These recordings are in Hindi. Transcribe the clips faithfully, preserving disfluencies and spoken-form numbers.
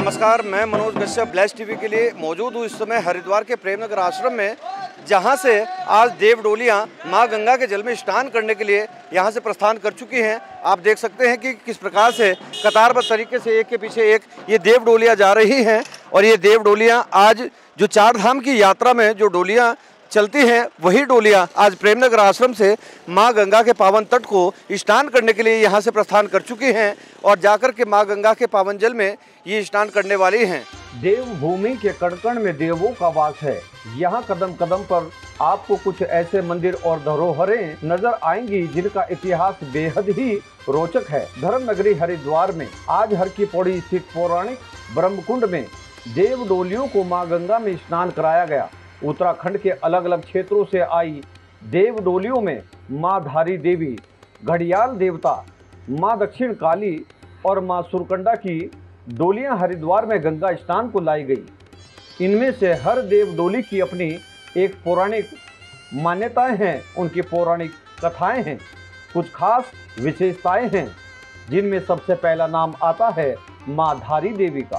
नमस्कार, मैं मनोज कश्यप ब्लैस्ट टीवी के लिए मौजूद हूँ इस समय हरिद्वार के प्रेमनगर आश्रम में, जहाँ से आज देव डोलियाँ माँ गंगा के जल में स्नान करने के लिए यहाँ से प्रस्थान कर चुकी हैं। आप देख सकते हैं कि किस प्रकार से कतारबद्ध तरीके से एक के पीछे एक ये देव डोलियाँ जा रही हैं। और ये देव डोलियाँ आज जो चार धाम की यात्रा में जो डोलियाँ चलती हैं, वही डोलियाँ आज प्रेमनगर आश्रम से माँ गंगा के पावन तट को स्नान करने के लिए यहाँ से प्रस्थान कर चुकी हैं और जाकर के माँ गंगा के पावन जल में ये स्नान करने वाली हैं। देवभूमि के कण कण में देवों का वास है। यहाँ कदम कदम पर आपको कुछ ऐसे मंदिर और धरोहरें नजर आएंगी जिनका इतिहास बेहद ही रोचक है। धर्म नगरी हरिद्वार में आज हर की पौड़ी स्थित पौराणिक ब्रह्मकुंड में देव डोलियों को माँ गंगा में स्नान कराया गया। उत्तराखंड के अलग अलग क्षेत्रों से आई देव डोलियों में माँ धारी देवी, घड़ियाल देवता, माँ दक्षिण काली और माँ सुरकंडा की डोलियां हरिद्वार में गंगा स्नान को लाई गई। इनमें से हर देव डोली की अपनी एक पौराणिक मान्यताएं हैं, उनकी पौराणिक कथाएं हैं, कुछ खास विशेषताएं हैं, जिनमें सबसे पहला नाम आता है माँ धारी देवी का।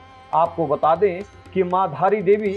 आपको बता दें कि माँ धारी देवी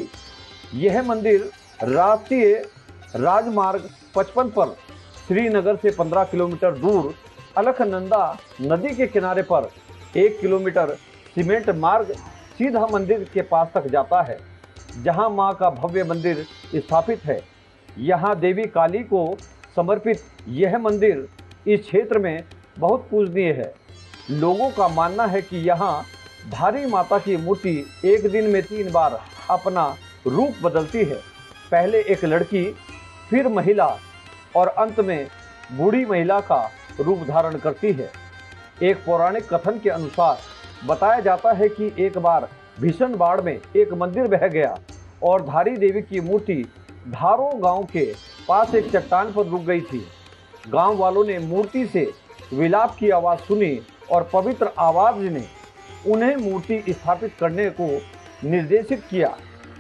यह मंदिर राष्ट्रीय राजमार्ग पचपन पर श्रीनगर से पंद्रह किलोमीटर दूर अलकनंदा नदी के किनारे पर एक किलोमीटर सीमेंट मार्ग सीधा मंदिर के पास तक जाता है, जहां मां का भव्य मंदिर स्थापित है। यहां देवी काली को समर्पित यह मंदिर इस क्षेत्र में बहुत पूजनीय है। लोगों का मानना है कि यहां धारी माता की मूर्ति एक दिन में तीन बार अपना रूप बदलती है। पहले एक लड़की, फिर महिला और अंत में बूढ़ी महिला का रूप धारण करती है। एक पौराणिक कथन के अनुसार बताया जाता है कि एक बार भीषण बाढ़ में एक मंदिर बह गया और धारी देवी की मूर्ति धारो गांव के पास एक चट्टान पर रुक गई थी। गांव वालों ने मूर्ति से विलाप की आवाज़ सुनी और पवित्र आवाज ने उन्हें मूर्ति स्थापित करने को निर्देशित किया।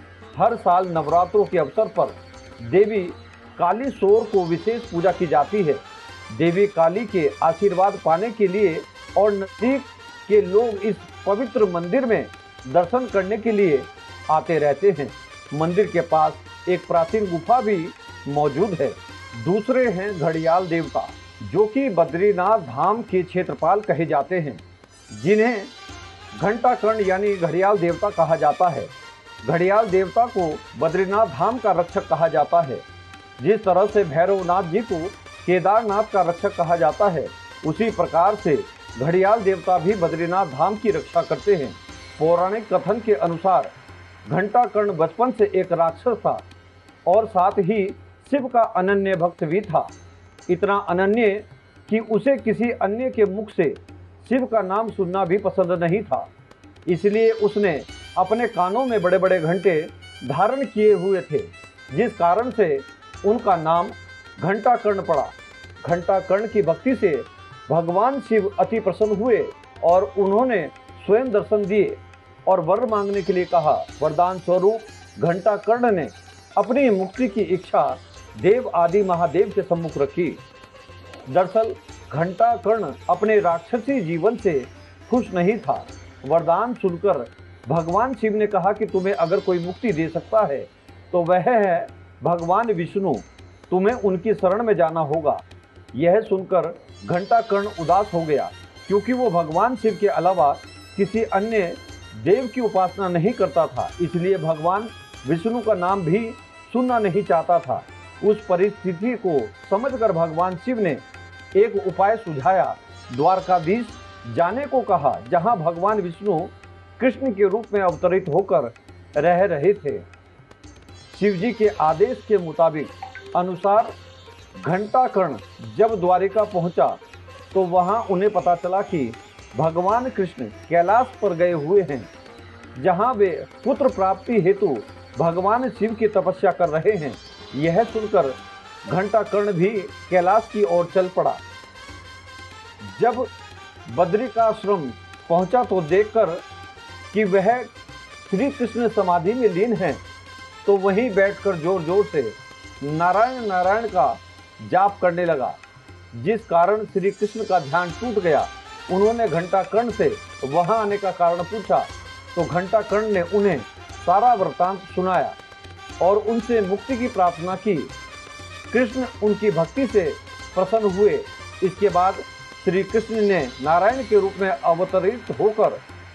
हर साल नवरात्रों के अवसर पर देवी काली सोर को विशेष पूजा की जाती है। देवी काली के आशीर्वाद पाने के लिए और नजदीक के लोग इस पवित्र मंदिर में दर्शन करने के लिए आते रहते हैं। मंदिर के पास एक प्राचीन गुफा भी मौजूद है। दूसरे हैं घड़ियाल देवता, जो कि बद्रीनाथ धाम के क्षेत्रपाल कहे जाते हैं, जिन्हें घंटाकर्ण यानी घड़ियाल देवता कहा जाता है। घड़ियाल देवता को बद्रीनाथ धाम का रक्षक कहा जाता है। जिस तरह से भैरवनाथ जी को केदारनाथ का रक्षक कहा जाता है, उसी प्रकार से घड़ियाल देवता भी बद्रीनाथ धाम की रक्षा करते हैं। पौराणिक कथन के अनुसार घंटाकर्ण बचपन से एक राक्षस था और साथ ही शिव का अनन्य भक्त भी था। इतना अनन्य कि उसे किसी अन्य के मुख से शिव का नाम सुनना भी पसंद नहीं था। इसलिए उसने अपने कानों में बड़े बड़े घंटे धारण किए हुए थे, जिस कारण से उनका नाम घंटाकर्ण पड़ा। घंटाकर्ण की भक्ति से भगवान शिव अति प्रसन्न हुए और उन्होंने स्वयं दर्शन दिए और वर मांगने के लिए कहा। वरदान स्वरूप घंटाकर्ण ने अपनी मुक्ति की इच्छा देव आदि महादेव के सम्मुख रखी। दरअसल घंटाकर्ण अपने राक्षसी जीवन से खुश नहीं था। वरदान सुनकर भगवान शिव ने कहा कि तुम्हें अगर कोई मुक्ति दे सकता है तो वह है भगवान विष्णु, तुम्हें उनकी शरण में जाना होगा। यह सुनकर घंटाकर्ण उदास हो गया, क्योंकि वो भगवान शिव के अलावा किसी अन्य देव की उपासना नहीं करता था, इसलिए भगवान विष्णु का नाम भी सुनना नहीं चाहता था। उस परिस्थिति को समझकर भगवान शिव ने एक उपाय सुझाया। द्वारकाधीश जाने को कहा, जहां भगवान विष्णु कृष्ण के रूप में अवतरित होकर रह रहे थे। शिव जी के आदेश के मुताबिक अनुसार घंटाकर्ण जब द्वारिका पहुंचा तो वहां उन्हें पता चला कि भगवान कृष्ण कैलाश पर गए हुए हैं, जहां वे पुत्र प्राप्ति हेतु भगवान शिव की तपस्या कर रहे हैं। यह सुनकर घंटाकर्ण भी कैलाश की ओर चल पड़ा। जब बद्रिकाश्रम पहुंचा तो देखकर कि वह श्री कृष्ण समाधि में लीन हैं, तो वहीं बैठकर जोर जोर से नारायण नारायण का जाप करने लगा, जिस कारण श्री कृष्ण का ध्यान टूट गया। उन्होंने घंटाकर्ण से वहां आने का कारण पूछा तो घंटाकर्ण ने उन्हें सारा वृत्तांत सुनाया और उनसे मुक्ति की प्रार्थना की। कृष्ण उनकी भक्ति से प्रसन्न हुए। इसके बाद श्री कृष्ण ने नारायण के रूप में अवतरित होकर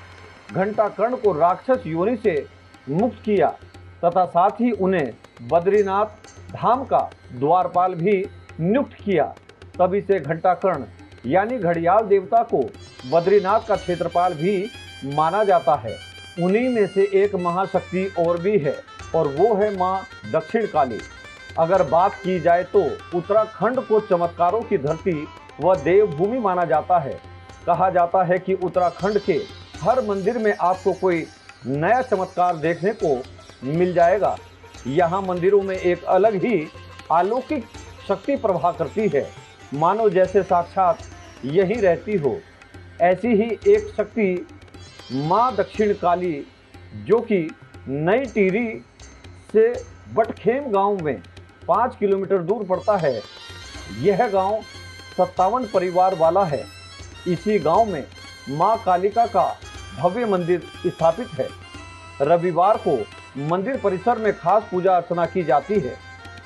घंटाकर्ण को राक्षस योनि से मुक्त किया तथा साथ ही उन्हें बद्रीनाथ धाम का द्वारपाल भी नियुक्त किया। तभी से घंटाकर्ण यानी घड़ियाल देवता को बद्रीनाथ का क्षेत्रपाल भी माना जाता है। उन्हीं में से एक महाशक्ति और भी है और वो है माँ दक्षिण काली। अगर बात की जाए तो उत्तराखंड को चमत्कारों की धरती व देवभूमि माना जाता है। कहा जाता है कि उत्तराखंड के हर मंदिर में आपको कोई नया चमत्कार देखने को मिल जाएगा। यहाँ मंदिरों में एक अलग ही अलौकिक शक्ति प्रवाह करती है, मानो जैसे साक्षात यहीं रहती हो। ऐसी ही एक शक्ति माँ दक्षिण काली, जो कि नई टिहरी से बटखेम गांव में पाँच किलोमीटर दूर पड़ता है। यह गांव सत्तावन परिवार वाला है। इसी गांव में माँ कालिका का भव्य मंदिर स्थापित है। रविवार को मंदिर परिसर में खास पूजा अर्चना की जाती है,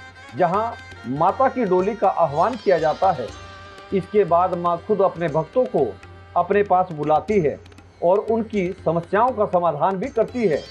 जहां माता की डोली का आह्वान किया जाता है। इसके बाद माँ खुद अपने भक्तों को अपने पास बुलाती है और उनकी समस्याओं का समाधान भी करती है।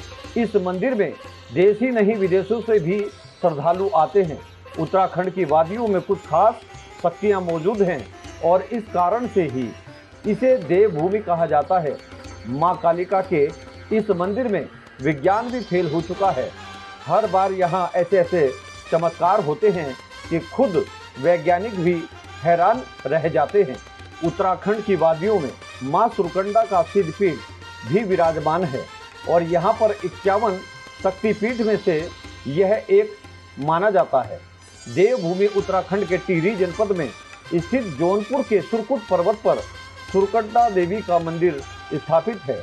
इस मंदिर में देश ही नहीं विदेशों से भी श्रद्धालु आते हैं। उत्तराखंड की वादियों में कुछ खास शक्तियाँ मौजूद हैं और इस कारण से ही इसे देवभूमि कहा जाता है। माँ कालिका के इस मंदिर में विज्ञान भी फेल हो चुका है। हर बार यहाँ ऐसे ऐसे चमत्कार होते हैं कि खुद वैज्ञानिक भी हैरान रह जाते हैं। उत्तराखंड की वादियों में माँ सुरकंडा का सिद्धपीठ भी विराजमान है और यहाँ पर इक्यावन शक्तिपीठ में से यह एक माना जाता है। देवभूमि उत्तराखंड के टिहरी जनपद में स्थित जौनपुर के सुरकुट पर्वत पर सुरकंडा देवी का मंदिर स्थापित है।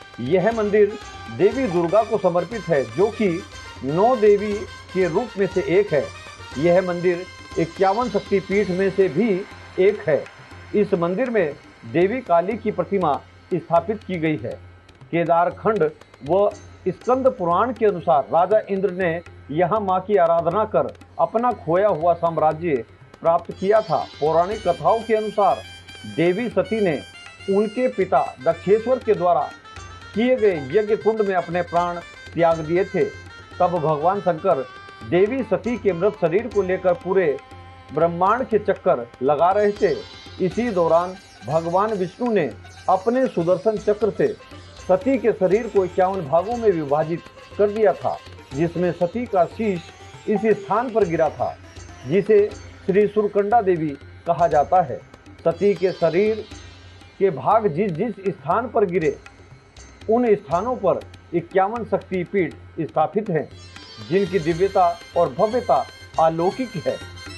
यह मंदिर देवी दुर्गा को समर्पित है, जो कि नौ देवी के रूप में से एक है। यह मंदिर इक्यावन शक्तिपीठ में से भी एक है। इस मंदिर में देवी काली की प्रतिमा स्थापित की गई है। केदारखंड व स्कंद पुराण के अनुसार राजा इंद्र ने यहाँ माँ की आराधना कर अपना खोया हुआ साम्राज्य प्राप्त किया था। पौराणिक कथाओं के अनुसार देवी सती ने उनके पिता दक्षेश्वर के द्वारा किए गए यज्ञ कुंड में अपने प्राण त्याग दिए थे। तब भगवान शंकर देवी सती के मृत शरीर को लेकर पूरे ब्रह्मांड के चक्कर लगा रहे थे। इसी दौरान भगवान विष्णु ने अपने सुदर्शन चक्र से सती के शरीर को इक्यावन भागों में विभाजित कर दिया था, जिसमें सती का शीश इस स्थान पर गिरा था, जिसे श्री सुरकंडा देवी कहा जाता है। सती के शरीर के भाग जिस जिस स्थान पर गिरे, उन स्थानों पर इक्यावन शक्तिपीठ स्थापित हैं, जिनकी दिव्यता और भव्यता अलौकिक है।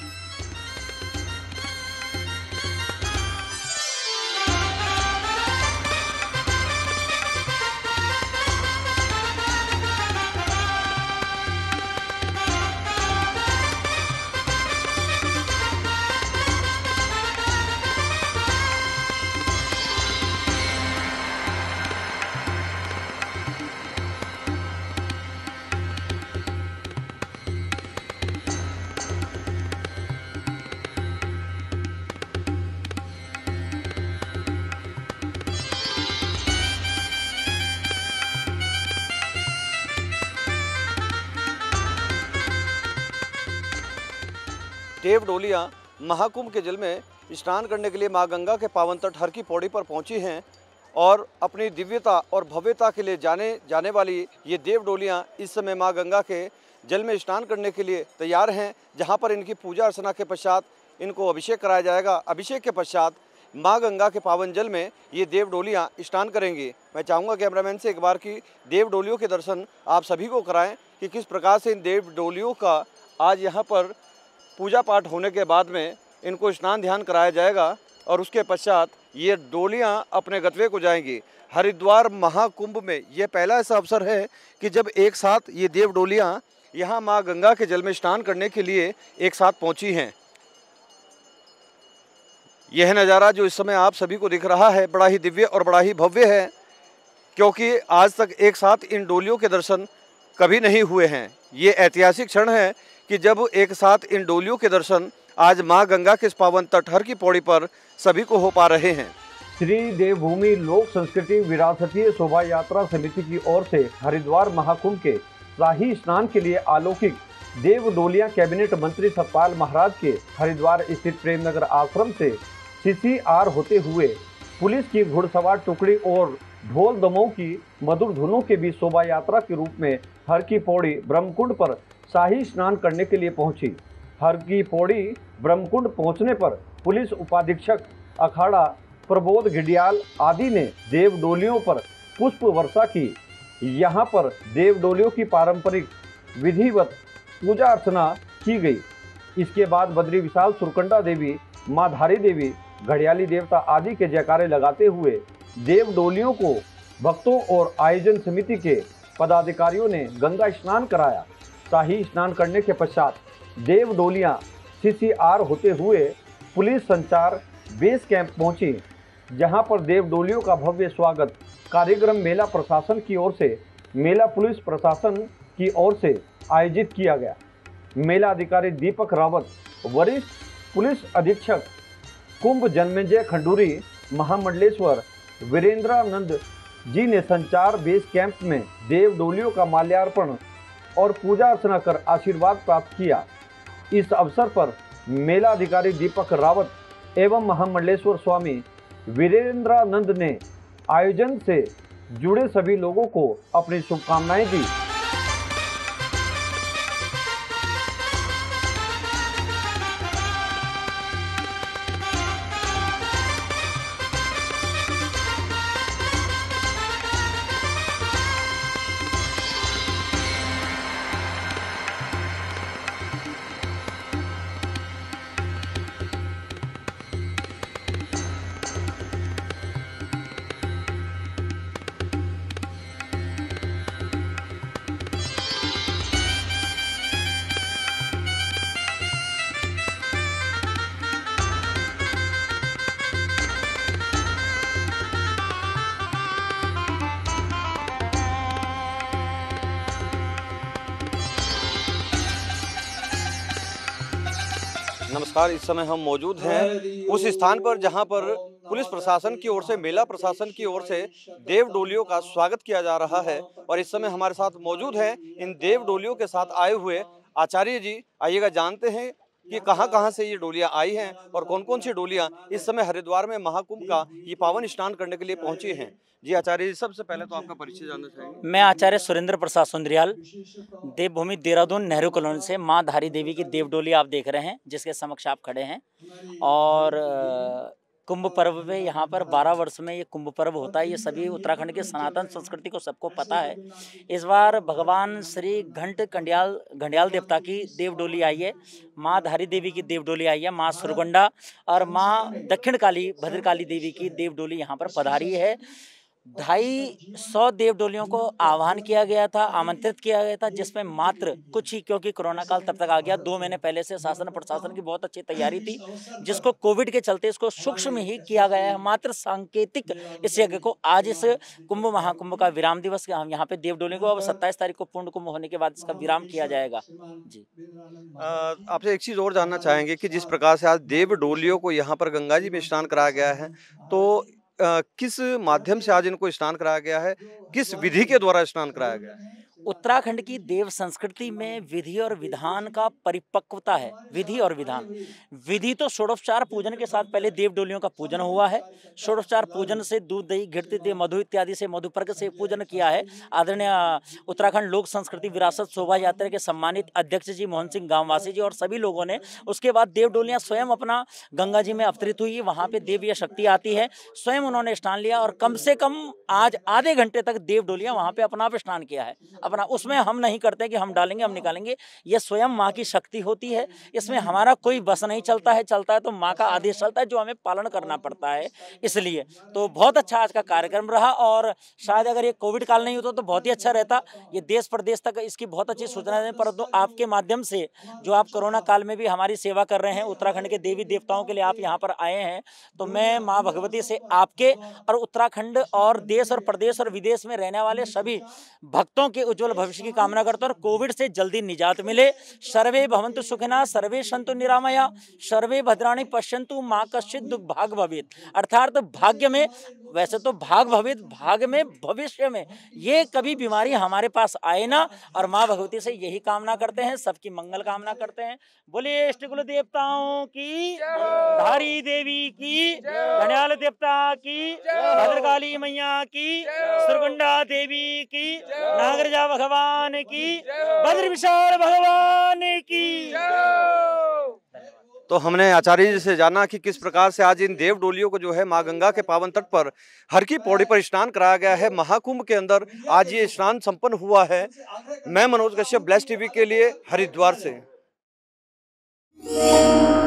देव डोलियाँ महाकुंभ के जल में स्नान करने के लिए माँ गंगा के पावन तट हर की पौड़ी पर पहुँची हैं और अपनी दिव्यता और भव्यता के लिए जाने जाने वाली ये देव डोलियाँ इस समय माँ गंगा के जल में स्नान करने के लिए तैयार हैं, जहाँ पर इनकी पूजा अर्चना के पश्चात इनको अभिषेक कराया जाएगा। अभिषेक के पश्चात माँ गंगा के पावन जल में ये देव डोलियाँ स्नान करेंगी। मैं चाहूँगा कैमरामैन से एक बार की देव डोलियों के दर्शन आप सभी को कराएं कि किस प्रकार से इन देव डोलियों का आज यहाँ पर पूजा पाठ होने के बाद में इनको स्नान ध्यान कराया जाएगा और उसके पश्चात ये डोलियां अपने गतवे को जाएंगी। हरिद्वार महाकुंभ में यह पहला ऐसा अवसर है कि जब एक साथ ये देव डोलियां यहाँ माँ गंगा के जल में स्नान करने के लिए एक साथ पहुँची हैं। यह नज़ारा जो इस समय आप सभी को दिख रहा है बड़ा ही दिव्य और बड़ा ही भव्य है। क्योंकि आज तक एक साथ इन डोलियों के दर्शन कभी नहीं हुए हैं। ये ऐतिहासिक क्षण है कि जब एक साथ इन डोलियों के दर्शन आज माँ गंगा के इस पावन तट हर की पौड़ी पर सभी को हो पा रहे हैं। श्री देवभूमि लोक संस्कृति विरासतीय शोभा यात्रा समिति की ओर से हरिद्वार महाकुंभ के शाही स्नान के लिए अलौकिक देव डोलियां कैबिनेट मंत्री सतपाल महाराज के हरिद्वार स्थित प्रेमनगर आश्रम से सीसीआर होते हुए पुलिस की घुड़सवार टुकड़ी और ढोल दमों की मधुर धुनों के बीच शोभा यात्रा के रूप में हर की पौड़ी ब्रह्मकुंड पर शाही स्नान करने के लिए पहुंची। हर की पौड़ी ब्रह्मकुंड पहुंचने पर पुलिस उपाधीक्षक अखाड़ा प्रबोध घिडियाल आदि ने देव डोलियों पर पुष्प वर्षा की। यहाँ पर देव डोलियों की पारंपरिक विधिवत पूजा अर्चना की गई। इसके बाद बद्री विशाल सुरकंडा देवी, माँ धारी देवी, घड़ियाली देवता आदि के जयकारे लगाते हुए देव डोलियों को भक्तों और आयोजन समिति के पदाधिकारियों ने गंगा स्नान कराया। शाही स्नान करने के पश्चात देव डोलियां सीसीआर होते हुए पुलिस संचार बेस कैंप पहुंची, जहां पर देव डोलियों का भव्य स्वागत कार्यक्रम मेला प्रशासन की ओर से मेला पुलिस प्रशासन की ओर से आयोजित किया गया। मेला अधिकारी दीपक रावत, वरिष्ठ पुलिस अधीक्षक कुंभ जन्मेजय खंडूरी, महामंडलेश्वर वीरेंद्रानंद जी ने संचार बेस कैंप में देव डोलियों का माल्यार्पण और पूजा अर्चना कर आशीर्वाद प्राप्त किया। इस अवसर पर मेला अधिकारी दीपक रावत एवं महामंडलेश्वर स्वामी वीरेंद्रानंद ने आयोजन से जुड़े सभी लोगों को अपनी शुभकामनाएं दी। नमस्कार, इस समय हम मौजूद हैं उस स्थान पर जहां पर पुलिस प्रशासन की ओर से, मेला प्रशासन की ओर से देव डोलियों का स्वागत किया जा रहा है। और इस समय हमारे साथ मौजूद हैं इन देव डोलियों के साथ आए हुए आचार्य जी। आइएगा जानते हैं कि कहां कहां से ये डोलियां आई हैं और कौन कौन सी डोलियां इस समय हरिद्वार में महाकुंभ का ये पावन स्नान करने के लिए पहुंची हैं। जी आचार्य जी, सबसे पहले तो आपका परिचय जानना चाहेंगे। मैं आचार्य सुरेंद्र प्रसाद सुंदरियाल, देवभूमि देहरादून नेहरू कॉलोनी से माँ धारी देवी की देव डोली आप देख रहे हैं, जिसके समक्ष आप खड़े हैं। और कुंभ पर्व में यहाँ पर बारह वर्ष में ये कुंभ पर्व होता है। ये सभी उत्तराखंड के सनातन संस्कृति को सबको पता है। इस बार भगवान श्री घंट कंडियाल घंडियाल देवता की देव डोली आई है, माँ धारी देवी की देव डोली आई है, माँ सुरगुंडा और माँ दक्षिण काली भद्रकाली देवी की देव डोली यहाँ पर पधारी है। ढाई सौ देव डोलियों को आह्वान किया गया था, आमंत्रित किया गया था, जिसमें मात्र कुछ ही, क्योंकि कोरोना काल तब तक आ गया, दो महीने पहले से शासन प्रशासन की बहुत अच्छी तैयारी थी, जिसको कोविड के चलते इसको सूक्ष्म ही किया गया है, मात्र सांकेतिक इस यज्ञ को। आज इस कुंभ महाकुंभ का विराम दिवस, हम यहाँ पे देव डोली को अब सत्ताईस तारीख को पूर्ण कुंभ होने के बाद इसका विराम किया जाएगा। जी, आपसे एक चीज और जानना चाहेंगे कि जिस प्रकार से आज देव डोलियों को यहाँ पर गंगा जी में स्नान कराया गया है, तो Uh, किस माध्यम से आज इनको स्नान कराया गया है, किस विधि के द्वारा स्नान कराया गया है? उत्तराखंड की देव संस्कृति में विधि और विधान का परिपक्वता है। विधि और विधान, विधि तो षोडोपचार पूजन के साथ पहले देव डोलियों का पूजन हुआ है। षोडोपचार पूजन से दूध दही घृत दे मधु इत्यादि से मधुपर्क से पूजन किया है। आदरणीय उत्तराखंड लोक संस्कृति विरासत शोभा यात्रा के सम्मानित अध्यक्ष जी मोहन सिंह गांववासी जी और सभी लोगों ने। उसके बाद देव डोलियां स्वयं अपना गंगा जी में अवतरित हुई, वहाँ पे देवीय शक्ति आती है, स्वयं उन्होंने स्नान लिया और कम से कम आज आधे घंटे तक देव डोलियां वहाँ पे अपना आप स्नान किया है। अपना, उसमें हम नहीं करते कि हम डालेंगे हम निकालेंगे, ये स्वयं माँ की शक्ति होती है, इसमें हमारा कोई बस नहीं चलता है, चलता है तो माँ का आदेश चलता है जो हमें पालन करना पड़ता है। इसलिए तो बहुत अच्छा आज का कार्यक्रम रहा, और शायद अगर ये कोविड काल नहीं होता तो बहुत ही अच्छा रहता, ये देश प्रदेश तक इसकी बहुत अच्छी सूचना दें, परंतु आपके माध्यम से जो आप कोरोना काल में भी हमारी सेवा कर रहे हैं, उत्तराखंड के देवी देवताओं के लिए आप यहाँ पर आए हैं, तो मैं माँ भगवती से आपके और उत्तराखंड और देश और प्रदेश और विदेश में रहने वाले सभी भक्तों के उज्जवल भविष्य की कामना करता हूं और कोविड से जल्दी निजात मिले। सर्वे भवन्तु सुखिनः, सर्वे सन्तु निरामया, सर्वे भद्राणि पश्यन्तु मां कश्चित् दुर्भाग् भवेत्। अर्थात भाग्य में, वैसे तो भाग भवेत्, भाग में भविष्य में ये कभी बीमारी हमारे पास आए ना, और माँ भगवती से यही कामना करते हैं, सबकी मंगल कामना करते हैं। बोलिए इष्ट कुल देवताओं की, धारी देवी की, धनियाल देवता की, भद्रकाली मैया की, सुरगुंडा देवी की, नागरजा भगवान की, बद्र विशाल भगवान की। तो हमने आचार्य जी से जाना कि किस प्रकार से आज इन देव डोलियों को जो है माँ गंगा के पावन तट पर हर की पौड़ी पर स्नान कराया गया है। महाकुंभ के अंदर आज ये स्नान संपन्न हुआ है। मैं मनोज कश्यप, ब्लेस टीवी के लिए हरिद्वार से।